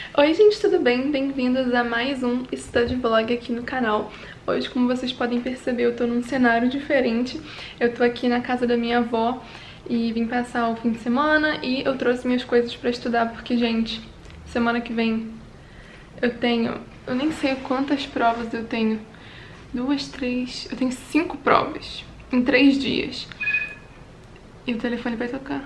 Oi gente, tudo bem? Bem-vindos a mais um Study Vlog aqui no canal. Hoje, como vocês podem perceber, eu tô num cenário diferente. Eu tô aqui na casa da minha avó e vim passar o fim de semana e eu trouxe minhas coisas pra estudar porque, gente, semana que vem eu nem sei quantas provas eu tenho. Eu tenho 5 provas em 3 dias. E o telefone vai tocar.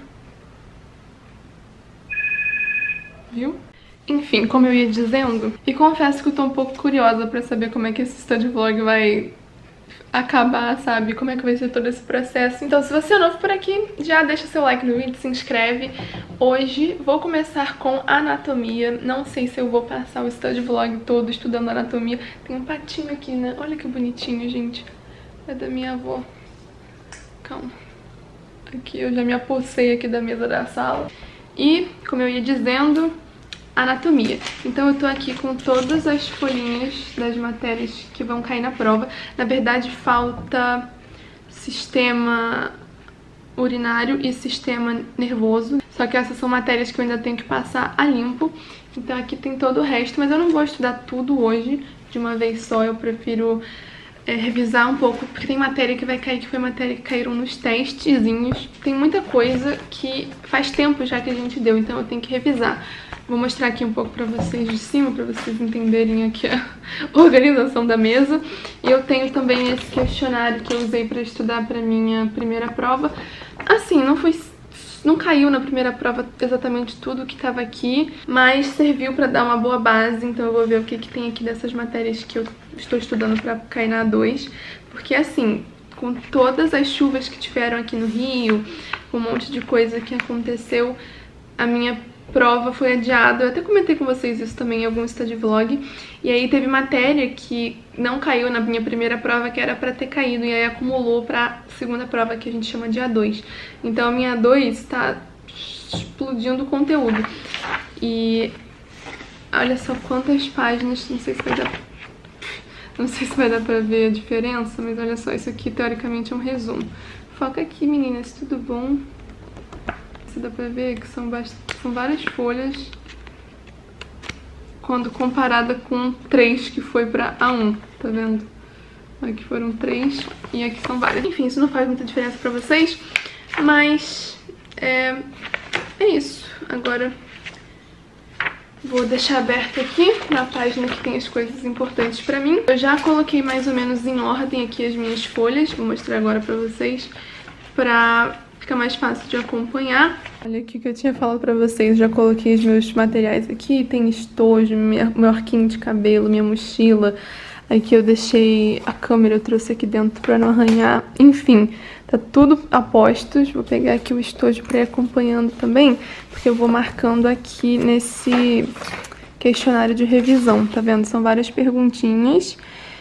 Viu? Enfim, como eu ia dizendo, e confesso que eu tô um pouco curiosa pra saber como é que esse study vlog vai acabar, sabe? Como é que vai ser todo esse processo. Então, se você é novo por aqui, já deixa seu like no vídeo, se inscreve. Hoje vou começar com anatomia. Não sei se eu vou passar o study vlog todo estudando anatomia. Tem um patinho aqui, né? Olha que bonitinho, gente. É da minha avó. Calma. Aqui eu já me apossei aqui da mesa da sala. E, como eu ia dizendo, anatomia. Então eu tô aqui com todas as folhinhas das matérias que vão cair na prova. Na verdade, falta sistema urinário e sistema nervoso. Só que essas são matérias que eu ainda tenho que passar a limpo. Então aqui tem todo o resto, mas eu não vou estudar tudo hoje de uma vez só. Eu prefiro revisar um pouco, porque tem matéria que vai cair, que foi matéria que caíram nos testezinhos. Tem muita coisa que faz tempo já que a gente deu, então eu tenho que revisar. Vou mostrar aqui um pouco pra vocês de cima, pra vocês entenderem aqui a organização da mesa. E eu tenho também esse questionário que eu usei pra estudar pra minha primeira prova. Assim, não caiu na primeira prova exatamente tudo que tava aqui, mas serviu pra dar uma boa base. Então eu vou ver o que tem aqui dessas matérias que eu estou estudando pra cair na A2. Porque assim, com todas as chuvas que tiveram aqui no Rio, com um monte de coisa que aconteceu, a minha prova foi adiada. Eu até comentei com vocês isso também em algum study vlog. E aí teve matéria que não caiu na minha primeira prova, que era pra ter caído, e aí acumulou pra segunda prova, que a gente chama de A2. Então a minha A2 tá explodindo o conteúdo. E olha só quantas páginas, não sei se vai dar pra ver a diferença, mas olha só, isso aqui teoricamente é um resumo. Foca aqui, meninas, tudo bom? Se dá pra ver que são várias folhas quando comparada com 3 que foi pra A1, tá vendo? Aqui foram 3 e aqui são várias. Enfim, isso não faz muita diferença pra vocês, mas é isso. Agora vou deixar aberto aqui na página que tem as coisas importantes pra mim. Eu já coloquei mais ou menos em ordem aqui as minhas folhas, vou mostrar agora pra vocês, pra fica mais fácil de acompanhar. Olha aqui que eu tinha falado pra vocês, já coloquei os meus materiais aqui, tem estojo, meu arquinho de cabelo, minha mochila. Aqui eu deixei a câmera, eu trouxe aqui dentro pra não arranhar. Enfim, tá tudo a postos. Vou pegar aqui o estojo pra ir acompanhando também, porque eu vou marcando aqui nesse questionário de revisão, tá vendo? São várias perguntinhas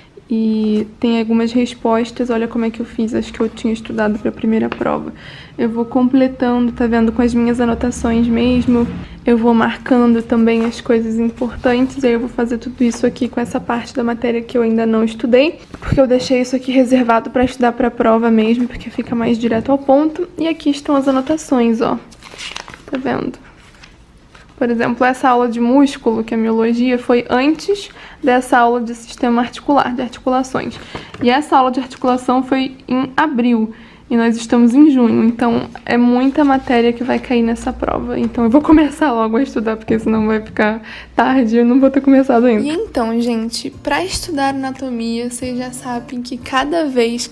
e tem algumas respostas. Olha como é que eu fiz, acho que eu tinha estudado para a primeira prova. Eu vou completando, tá vendo, com as minhas anotações mesmo. Eu vou marcando também as coisas importantes, e aí eu vou fazer tudo isso aqui com essa parte da matéria que eu ainda não estudei, porque eu deixei isso aqui reservado para estudar para a prova mesmo, porque fica mais direto ao ponto. E aqui estão as anotações, ó. Tá vendo? Por exemplo, essa aula de músculo, que é miologia, foi antes dessa aula de sistema articular, de articulações. E essa aula de articulação foi em abril, e nós estamos em junho. Então, é muita matéria que vai cair nessa prova. Então, eu vou começar logo a estudar, porque senão vai ficar tarde e eu não vou ter começado ainda. E então, gente, pra estudar anatomia, vocês já sabem que cada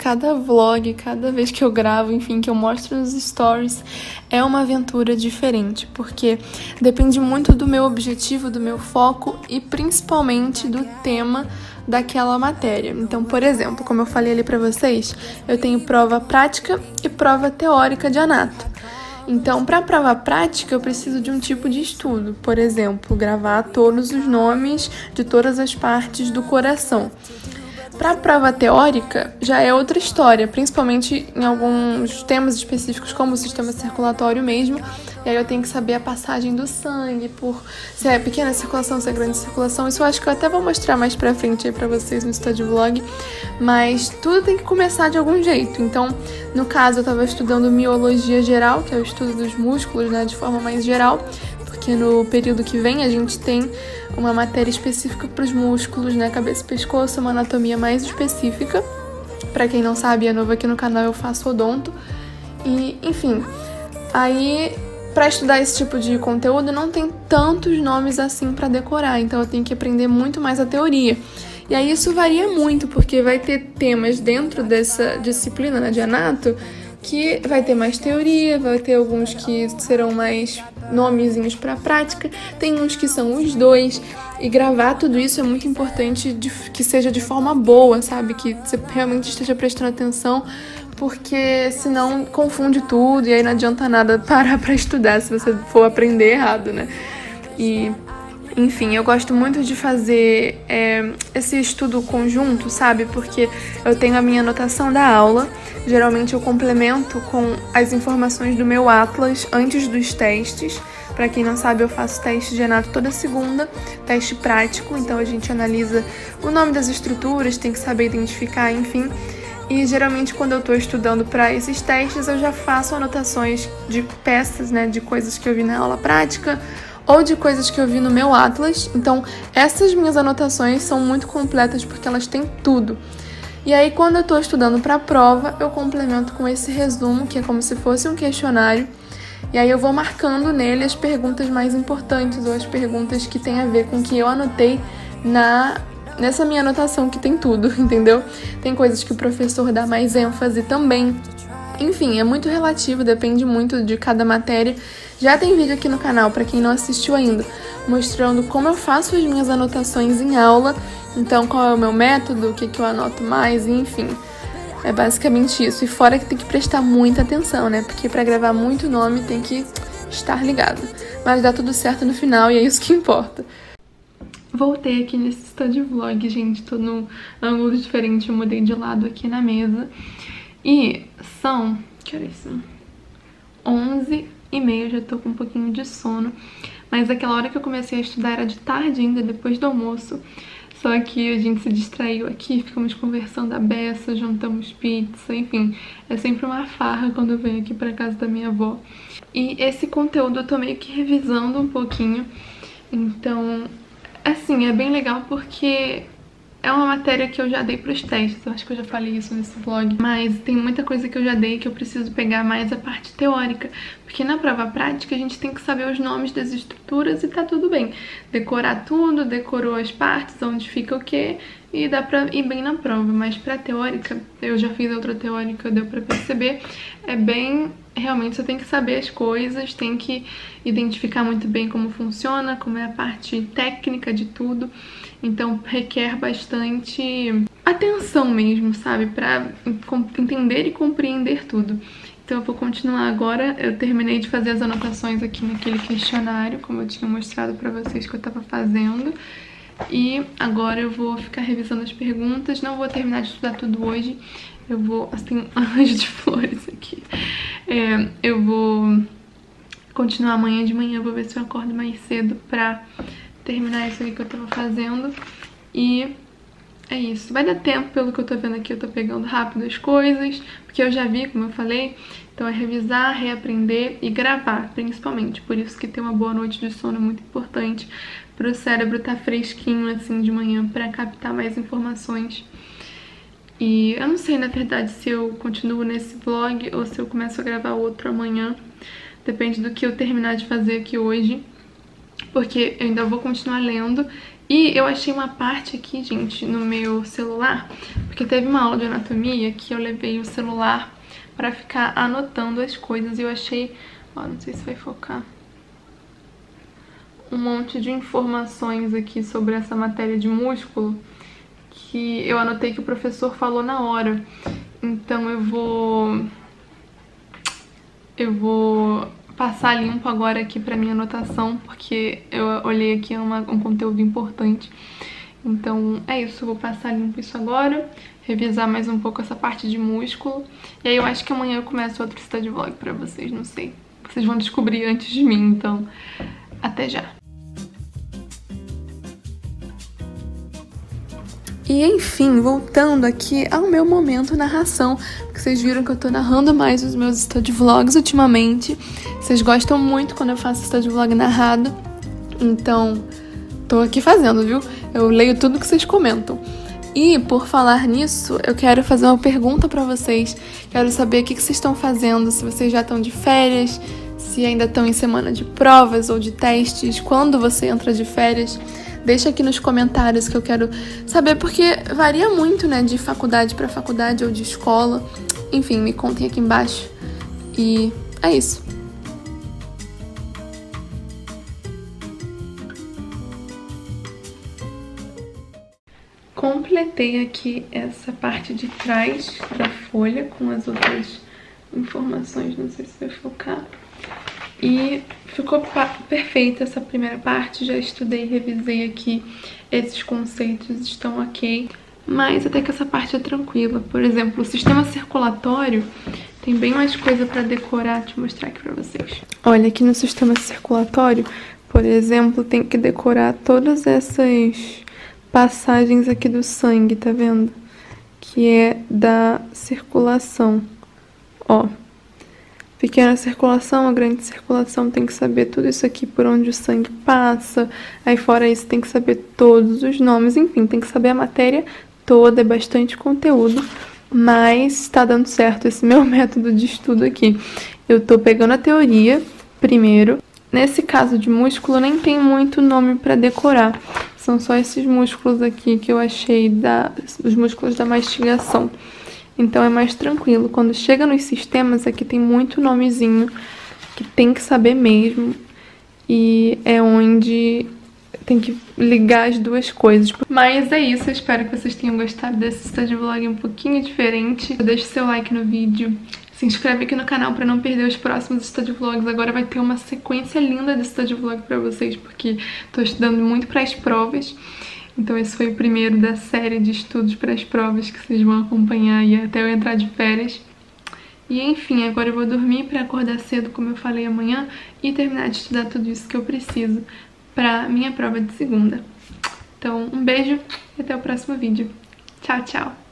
vlog, cada vez que eu gravo, enfim, que eu mostro nos stories, é uma aventura diferente, porque depende muito do meu objetivo, do meu foco e principalmente do tema daquela matéria. Então, por exemplo, como eu falei ali pra vocês, eu tenho prova prática e prova teórica de anato. Então, para a prova prática, eu preciso de um tipo de estudo. Por exemplo, gravar todos os nomes de todas as partes do coração. Para a prova teórica, já é outra história, principalmente em alguns temas específicos, como o sistema circulatório mesmo. E aí eu tenho que saber a passagem do sangue, por se é pequena circulação, se é grande circulação. Isso eu acho que eu até vou mostrar mais pra frente aí pra vocês no study vlog. Mas tudo tem que começar de algum jeito. Então, no caso, eu tava estudando miologia geral, que é o estudo dos músculos, né, de forma mais geral. porque no período que vem a gente tem uma matéria específica para os músculos, né, cabeça e pescoço, uma anatomia mais específica. Pra quem não sabe, é novo aqui no canal, eu faço odonto. E, enfim, aí pra estudar esse tipo de conteúdo não tem tantos nomes assim pra decorar, então eu tenho que aprender muito mais a teoria. E aí isso varia muito, porque vai ter temas dentro dessa disciplina, né, de anato, que vai ter mais teoria, vai ter alguns que serão mais nomezinhos para prática, tem uns que são os dois, e gravar tudo isso é muito importante que seja de forma boa, sabe? Que você realmente esteja prestando atenção, porque senão confunde tudo e aí não adianta nada parar para estudar se você for aprender errado, né? E enfim, eu gosto muito de fazer esse estudo conjunto, sabe? Porque eu tenho a minha anotação da aula, geralmente eu complemento com as informações do meu atlas antes dos testes. Pra quem não sabe, eu faço teste de anato toda segunda, teste prático, então a gente analisa o nome das estruturas, tem que saber identificar, enfim. E geralmente quando eu tô estudando para esses testes, eu já faço anotações de peças, né, de coisas que eu vi na aula prática, ou de coisas que eu vi no meu atlas. Então, essas minhas anotações são muito completas porque elas têm tudo. E aí, quando eu tô estudando para a prova, eu complemento com esse resumo, que é como se fosse um questionário. E aí eu vou marcando nele as perguntas mais importantes ou as perguntas que tem a ver com o que eu anotei nessa minha anotação, que tem tudo, entendeu? Tem coisas que o professor dá mais ênfase também. Enfim, é muito relativo, depende muito de cada matéria. Já tem vídeo aqui no canal, para quem não assistiu ainda, mostrando como eu faço as minhas anotações em aula, então qual é o meu método, o que eu anoto mais, enfim. É basicamente isso. E fora que tem que prestar muita atenção, né? Porque para gravar muito nome tem que estar ligado. Mas dá tudo certo no final e é isso que importa. Voltei aqui nesse study vlog, gente. Tô num ângulo diferente, eu mudei de lado aqui na mesa. E são... que horas são? 11h30, já tô com um pouquinho de sono. Mas aquela hora que eu comecei a estudar era de tarde ainda, depois do almoço. Só que a gente se distraiu aqui, ficamos conversando a beça, jantamos pizza, enfim. É sempre uma farra quando eu venho aqui pra casa da minha avó. E esse conteúdo eu tô meio que revisando um pouquinho. Então, assim, é bem legal porque é uma matéria que eu já dei pros testes. Eu acho que eu já falei isso nesse vlog. Mas tem muita coisa que eu já dei que eu preciso pegar mais a parte teórica. Porque na prova prática a gente tem que saber os nomes das estruturas e tá tudo bem. Decorar tudo, decorou as partes, onde fica o quê, e dá pra ir bem na prova. Mas pra teórica, eu já fiz outra teórica, deu pra perceber, é bem... realmente você tem que saber as coisas, tem que identificar muito bem como funciona, como é a parte técnica de tudo. Então requer bastante atenção mesmo, sabe? Pra entender e compreender tudo. Então eu vou continuar agora. Eu terminei de fazer as anotações aqui naquele questionário, como eu tinha mostrado pra vocês que eu tava fazendo. E agora eu vou ficar revisando as perguntas. Não vou terminar de estudar tudo hoje. Eu vou... tem um arranjo de flores aqui. Eu vou continuar amanhã de manhã. Vou ver se eu acordo mais cedo pra terminar isso aqui que eu tava fazendo. E é isso. Vai dar tempo, pelo que eu tô vendo aqui, eu tô pegando rápido as coisas, porque eu já vi, como eu falei. Então é revisar, reaprender e gravar, principalmente. Por isso que ter uma boa noite de sono é muito importante pro cérebro estar fresquinho assim de manhã pra captar mais informações. E eu não sei, na verdade, se eu continuo nesse vlog ou se eu começo a gravar outro amanhã. Depende do que eu terminar de fazer aqui hoje, porque eu ainda vou continuar lendo. E eu achei uma parte aqui, gente, no meu celular, porque teve uma aula de anatomia que eu levei o celular pra ficar anotando as coisas e eu achei... ó, não sei se vai focar... um monte de informações aqui sobre essa matéria de músculo que eu anotei que o professor falou na hora. Então eu vou passar limpo agora aqui pra minha anotação, porque eu olhei aqui um conteúdo importante. Então é isso, eu vou passar limpo isso agora, revisar mais um pouco essa parte de músculo. E aí eu acho que amanhã eu começo outro study vlog pra vocês, não sei. Vocês vão descobrir antes de mim, então até já. E enfim, voltando aqui ao meu momento narração, porque vocês viram que eu tô narrando mais os meus study vlogs ultimamente. Vocês gostam muito quando eu faço study vlog narrado, então tô aqui fazendo, viu? Eu leio tudo que vocês comentam. E por falar nisso, eu quero fazer uma pergunta pra vocês. Quero saber o que vocês estão fazendo, se vocês já estão de férias, se ainda estão em semana de provas ou de testes, quando você entra de férias. Deixa aqui nos comentários que eu quero saber, porque varia muito, né, de faculdade para faculdade ou de escola. Enfim, me contem aqui embaixo. E é isso. Completei aqui essa parte de trás da folha com as outras informações, não sei se vai focar. E ficou perfeita essa primeira parte, já estudei, revisei aqui, esses conceitos estão ok. Mas até que essa parte é tranquila. Por exemplo, o sistema circulatório tem bem mais coisa pra decorar, deixa eu mostrar aqui pra vocês. Olha, aqui no sistema circulatório, por exemplo, tem que decorar todas essas passagens aqui do sangue, tá vendo? Que é da circulação, ó. Pequena circulação, a grande circulação, tem que saber tudo isso aqui por onde o sangue passa. Aí fora isso tem que saber todos os nomes, enfim, tem que saber a matéria toda, é bastante conteúdo. Mas tá dando certo esse meu método de estudo aqui. Eu tô pegando a teoria primeiro. Nesse caso de músculo nem tem muito nome pra decorar. São só esses músculos aqui que eu achei, os músculos da mastigação. Então é mais tranquilo. Quando chega nos sistemas, aqui tem muito nomezinho que tem que saber mesmo. E é onde tem que ligar as duas coisas. Mas é isso, eu espero que vocês tenham gostado desse study vlog um pouquinho diferente. Deixe seu like no vídeo. Se inscreve aqui no canal pra não perder os próximos study vlogs. Agora vai ter uma sequência linda de study vlog pra vocês, porque tô estudando muito para as provas. Então esse foi o primeiro da série de estudos para as provas que vocês vão acompanhar aí até eu entrar de férias. E enfim, agora eu vou dormir para acordar cedo, como eu falei, amanhã, e terminar de estudar tudo isso que eu preciso para minha prova de segunda. Então um beijo e até o próximo vídeo. Tchau, tchau!